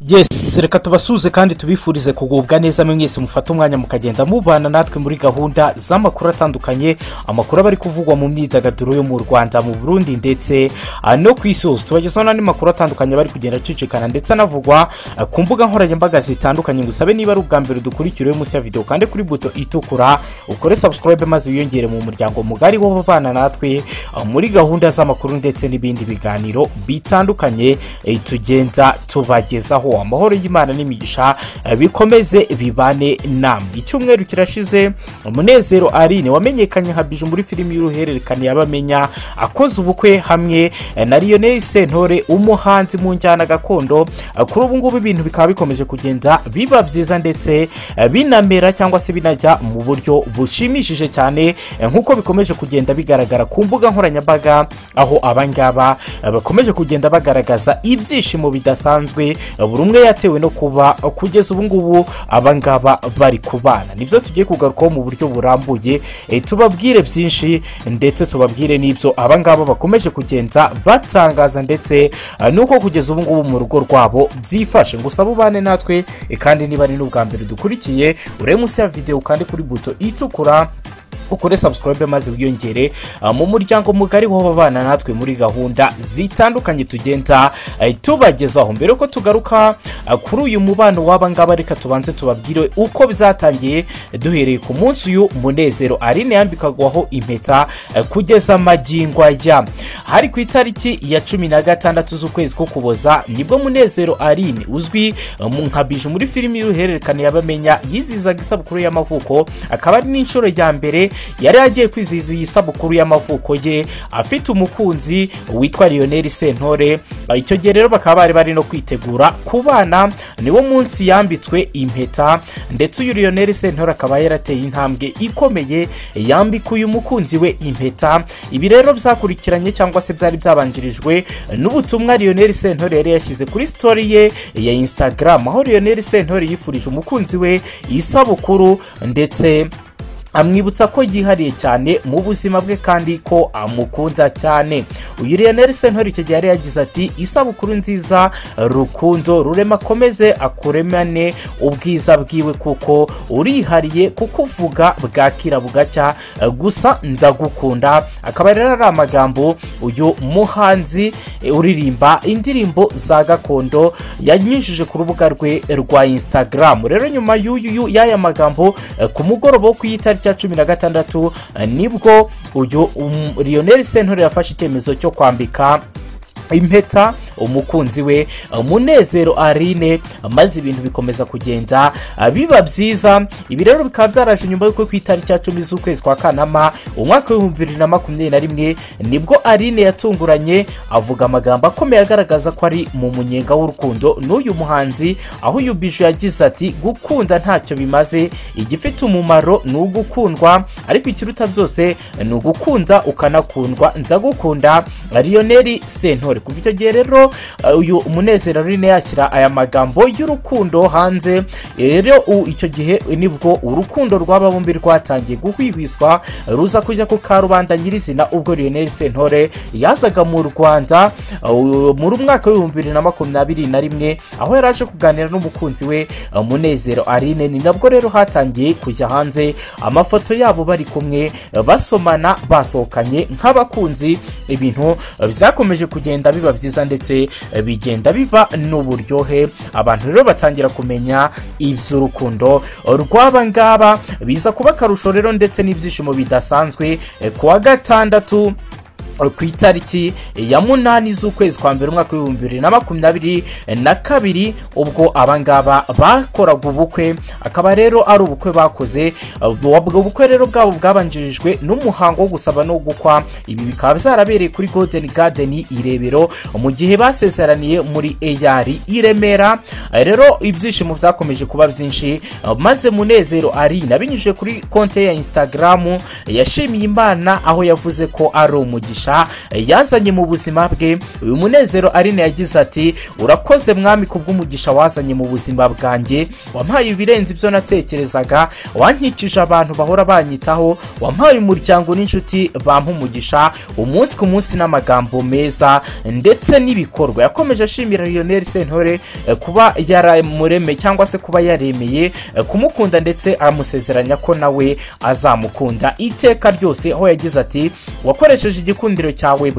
Yes, reka tubasuze kandi tubifurize kugubwa neza mwese mufata umwanya mukagenda mubana natwe muri gahunda z'amakuru atandukanye, amakuru bari kuvugwa mu myidagaduro yo mu Rwanda, mu Burundi ndetse no kwisoza. Tubagezaho n'andi makuru atandukanye bari kugenda cicikana ndetse anavugwa ku mbuga nkoranyambaga zitandukanye. Ngusabe niba ari ubwa mbere dukurikiriye munsi ya video kandi kuri buto itukura ukore subscribe maze wiyongere mu muryango mugari w'abana natwe muri gahunda z'amakuru ndetse n'ibindi biganiro bitandukanye tugenda tubagezaho. Amahoro y'Imana n'imigisha bikomeze bibane namwe. Icyumweru kirashize Munezero Aline wamenyekanye nka Bijou muri filimi y'uruhererekane y'abamenya akoze ubukwe hamwe na Lionel Sentore umuhanzi mu njyana gakondo. Kuri ubu ngubu ibintu bikaba bikomeje kugenda biba byiza ndetse binamera cyangwa se binajya mu buryo bushimishije cyane nkuko bikomeje kugenda bigaragara ku mbuga nkoranyambaga, aho abangaba bakomeje kugenda bagaragaza ibyishimo bidasanzwe buri umwe yatewe no kuba kugeza ubu ngubu abangaba bari kubana. Nibyo tugiye kugarukaho mu buryo burambuye, tubabwire byinshi ndetse tubabwire n'ibyo abangaba bakomeje kugenda batangaza ndetse nuko kugeza ubu ngubu mu rugo rwabo byifashe. Ngusaba ubane natwe kandi niba ari n'ubwa mbere dukurikiye ure munsi ya video kandi kuri buto itukura ukore subscribe maze wiyongere mu muryango mugari w'abana natwe muri gahunda zitandukanye tugenda tubagezaho. Mbere ko tugaruka kuri uyu mubano w'abangaba, reka tubanze tubabwire uko bizatangiye duhereye ku munsi uyu Munezero Aline yambikagwaho impeta kugeza magingo aya. Hari ku itariki ya 16 z'ukwezi ko Kuboza nibwo Munezero Aline uzwi nka Bijou muri filimi y'uruhererekane y'abamenya yizizaga isabukuru y'amavuko, akaba ari n'inshuro ya mbere yari agiye kwizihiza isabukuru y'amavuko ye afite umukunzi witwa Lionel Sentore. Icyo gihe rero bakaba bari no kwitegura kubana, niwo munsi yambitswe impeta ndetse uyu Lionel Sentore akaba yarateye intambwe ikomeye yambika uyu mukunzi we impeta. Ibi rero byakurikiranye cyangwa se byari byabanjirijwe n'ubutumwa Lionel Sentore yari yashyize kuri story ye ya Instagram, aho Lionel Sentore yifurije umukunzi we isabukuru ndetse amwibutsa ko yihariye cyane mu buzima bwe kandi ko amukunda cyane. Uyu Lionel Sentore icyo gihe yari yagize ati isabukuru nziza rukundo rurema komeze akuremane ubwiza bwiwe kuko urihariye kukuvuga bwakira bugacya gusa ndagukunda. Akaba rero ari amagambo uyu muhanzi uririmba indirimbo za gakondo yanyujije ku rubuga rwe rwa Instagram. Rero nyuma y'aya magambo ku mugoroba wo kuyita cya 16 nibwo uyu Lionel Sentore yafashe icyemezo cyo kwambika impeta umukunzi we Munezero Aline, maze ibintu bikomeza kugenda biba byiza. Ibi rero bikaba byaraje nyuma y'uko ku itariki ya 10 z'ukwezi kwa Kanama umwaka wa 2021 nibwo Aline yatunguranye avuga amagambo akomeye agaragaza ko ari mu munyenga w'urukundo n'uyu muhanzi, aho uyu Bijou yagize ati gukunda ntacyo bimaze, igifite umumaro ni ugukundwa, ariko ikiruta byose ni ugukunda ukanakundwa, ndagukunda Lionel Sentore. Kuva icyo gihe rero uyu Munezero Aline yashyira aya magambo y'urukundo hanze. Rero icyo gihe nibwo urukundo rw'aba bombi rwatangiye guhwihwiswa ruza kujya ku karubanda nyirizina, ubwo Lionel Sentore yazaga mu Rwanda muri mwaka wa 2021 aho yaraje kuganira n'umukunzi we Munezero Aline. Ni nabwo rero hatangiye kujya hanze amafoto yabo bari kumwe basomana basohokanye nk'abakunzi. Ibintu byakomeje kugenda biba byiza ndetse bigenda biba n'uburyohe, abantu rero batangira kumenya iby'urukundo rw'abangaba. Biza kuba akarusho rero ndetse n'ibyishimo bidasanzwe ku wa gatandatu ku itariki ya 8 z'ukwezi kwa mbere umwaka wa 2022 ubwo abangaba bakoraga ubukwe. Akaba rero ari ubukwe bakoze, ubukwe rero bwabo bwabanjirijwe n'umuhango wo gusaba no gukwa. Ibi bikaba byarabereye kuri Golden Garden Irebero mu gihe basezeraniye muri AR i Remera. Rero ibyishimo byakomeje kuba byinshi, maze Munezero Aline abinyujije kuri konte ya Instagram yashimiye Imana, aho yavuze ko ari umugisha umugisha yazanye mu buzima bwe. uyu Munezero Aline yagize ati urakoze mwami kubw'umugisha wazanye mu buzima bwanjye, wampaye ibirenze ibyo natekerezaga, wankikije abantu bahora banyitaho, wampaye umuryango n'inshuti bampa umugisha umunsi ku munsi n'amagambo meza ndetse n'ibikorwa. Yakomeje ashimira Lionel Sentore kuba yaramuremeye cyangwa se kuba yaremeye kumukunda ndetse amusezeranya ko nawe azamukunda iteka ryose, aho yagize ati wakoresheje igikundiro cyawe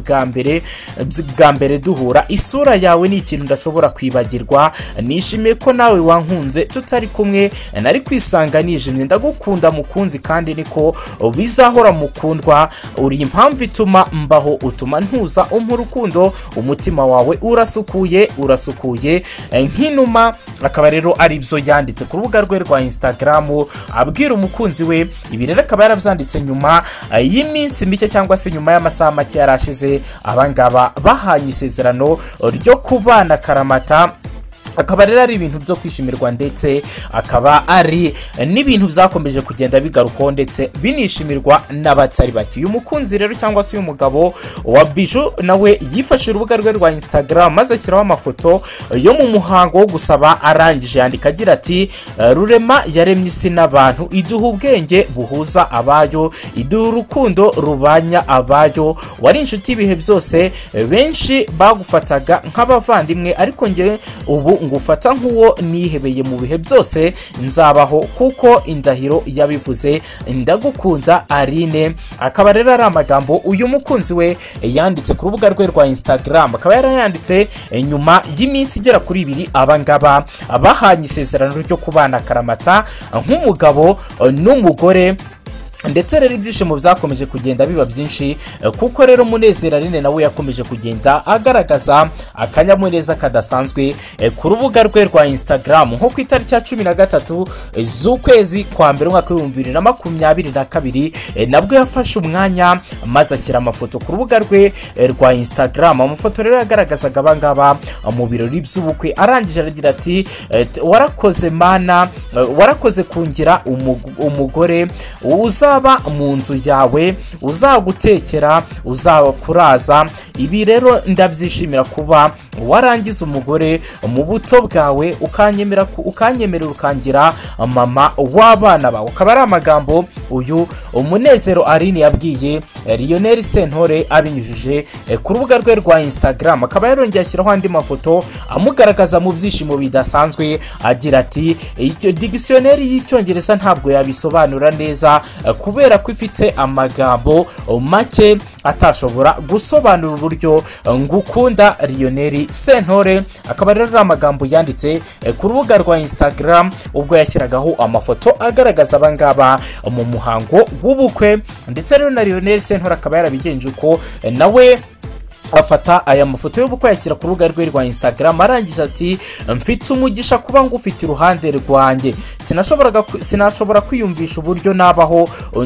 bwa mbere duhura, isura yawe ni ikintu ndashobora kwibagirwa, nishimiye ko nawe wankunze tutari kumwe nari kwisanga nijimye, ndagukunda mukunzi kandi niko bizahora mukundwa, uri impamvu ituma mbaho, utuma ntuza urukundo, umutima wawe urasukuye nk'inuma. Akaba rero ari byo yanditse ku rubuga rwe rwa Instagram abwira umukunzi we. Ibi rero akaba yarabyanditse nyuma y'iminsi mike cyangwa se nyuma y'amasaha make yarashize abangaba bahanye isezerano ryo kubana karamata. Akaba rero ari ibintu byo kwishimirwa ndetse akaba ari n'ibintu byakomeje kugenda bigarukaho ndetse binishimirwa n'abatari bake. uyu mukunzi rero cyangwa se uyu mugabo wa Bijou nawe yifashe urubuga rwe rwa Instagram maze ashyiraho amafoto yo mu muhango wo gusaba, arangije yandika agira ati Rurema yaremye isi n'abantu, iduha ubwenge buhuza abayo, iduha urukundo rubanya abayo, wari inshuti ibihe byose, benshi bagufataga nk'abavandimwe ariko njye ubu ngufata nk'uwo nihebeye mu bihe byose nzabaho kuko indahiro yabivuze, ndagukunda Aline. Akaba rero ari amagambo uyu mukunzi we yanditse ku rubuga rwe rwa Instagram, akaba yarayanditse nyuma y'iminsi igera kuri 2 abangaba bahanye isezerano ryo kubana karamata nk'umugabo n'umugore. Ndetse rero ibyishimo byakomeje kugenda biba byinshi kuko rero Munezero Aline nawe yakomeje kugenda agaragaza akanyamuneza kadasanzwe ku rubuga rwe rwa Instagram nko ku itariki ya 13 z'ukwezi kwa mbere umwaka wa 2022 nabwo yafashe umwanya maze ashyira amafoto ku rubuga rwe rwa Instagram. Amafoto rero yagaragazaga abangaba mu birori by'ubukwe, arangije aragira ati warakoze mana, warakoze kungira umugore uzaba mu nzu yawe, uzagutekera, uzakuraza. Ibi rero ndabyishimira kuba warangiza umugore mu buto bwawe ukanyemerera ukangira mama w'abana bawe. Akaba ari amagambo uyu Munezero Aline yabwiye Lionel Sentore abinyujije ku rubuga rwe rwa Instagram. Akaba yarongeye ashyiraho andi mafoto amugaragaza mu byishimo bidasanzwe agira ati dictionnaire y'icyongereza ntabwo yabisobanura neza kubera ko ifite amagambo make atashobora gusobanura uburyo ngukunda Lionel Sentore. Akaba rero amagambo yanditse ku rubuga rwa Instagram ubwo yashyiragaho amafoto agaragaza abangaba mu muhango w'ubukwe. Ndetse rero na Lionel Sentore akaba yarabigenje uko nawe afata aya mafoto y'ubukwe yashyira ku rubuga rwe rwa Instagram, arangije ati mfite umugisha kuba ngufite iruhande rwanjye, sinashobora kwiyumvisha uburyo nabaho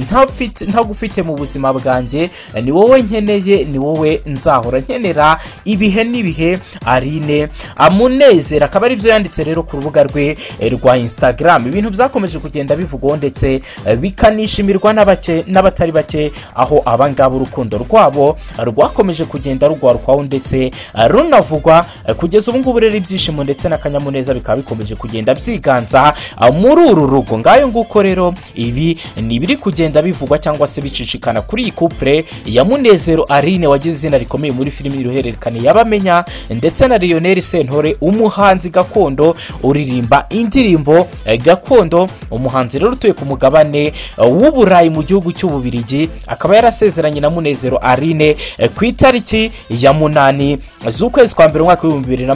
ntagufite mu buzima bwanjye, ni wowe nkeneye, ni wowe nzahora nkenera ibihe n'ibihe. Aline Munezero akaba ari byo yanditse rero ku rubuga rwe rwa Instagram. Ibintu byakomeje kugenda bivugwaho ndetse bikanishimirwa n'abatari bake, aho abangaba urukundo rwabo rwakomeje kugenda rugwarukwaho ndetse runavugwa kugeza ubu ngubu. Rero ibyishimo ndetse n'akanyamuneza bikaba bikomeje kugenda byiganza muri uru rugo. Ngayo nguko rero ibi ni biri kugenda bivugwa cyangwa se bicicikana kuri iyi couple ya Munezero Aline wagize izina rikomeye muri filimi y'uruhererekane y'abamenya, ndetse na Lionel Sentore umuhanzi gakondo uririmba indirimbo gakondo, umuhanzi rero utuye ku mugabane w'Uburayi mu gihugu cy'Ububiligi. Akaba yarasezeranye na Munezero Aline ku itariki ya 8 z'ukwezi kwa mbere umwaka wa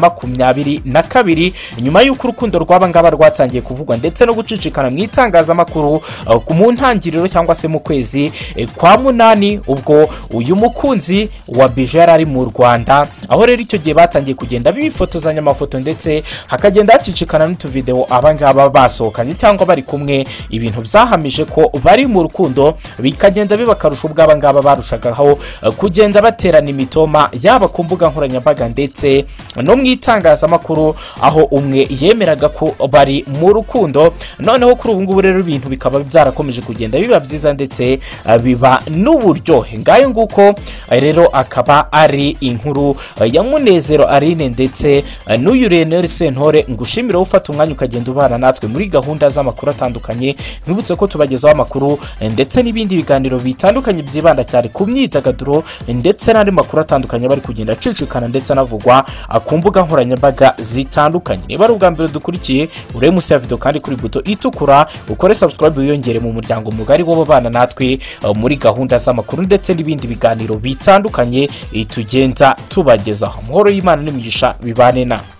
2022 nyuma y'uko urukundo rw'abangaba rwatangiye kuvugwa ndetse no gucicikana mu itangazamakuru mu ntangiriro cyangwa se mu kwezi kwa 8 ubwo uyu mukunzi wa Bijou yari ari mu Rwanda, aho rero icyo gihe batangiye kugenda bifotozanya amafoto ndetse hakagenda hacicikana n'utuvideo abangaba basohokanye cyangwa bari kumwe. Ibintu byahamije ko bari mu rukundo bikagenda bibakarusha ubw'abangaba barushagaho kugenda baterana imitoma hanyuma yaba ku mbuga nkoranyambaga ndetse no mu itangazamakuru, aho umwe yemeraga ko bari mu rukundo. Noneho kuri ubu ngubu rero ibintu bikaba byarakomeje kugenda biba byiza ndetse biba n'uburyohe. Ngayo nguko rero akaba ari inkuru ya Munezero Aline ndetse n'uyu Lionel Sentore. Ngushimire ufata umwanya ukagenda ubana natwe muri gahunda z'amakuru atandukanye. Nkibutse ko tubagezaho amakuru ndetse n'ibindi biganiro bitandukanye byibanda cyane ku myidagaduro ndetse n'andi makuru atandukanye bari kugenda acicikana ndetse anavugwa ku mbuga nkoranyambaga zitandukanye. Niba ari ubwa mbere dukurikiye, urebe munsi ya video kandi kuri buto itukura ukore subscribe wiyongere mu muryango mugari w'ababana natwe muri gahunda z'amakuru ndetse n'ibindi biganiro bitandukanye tugenda tubagezaho. Amahoro y'Imana n'imigisha bibane na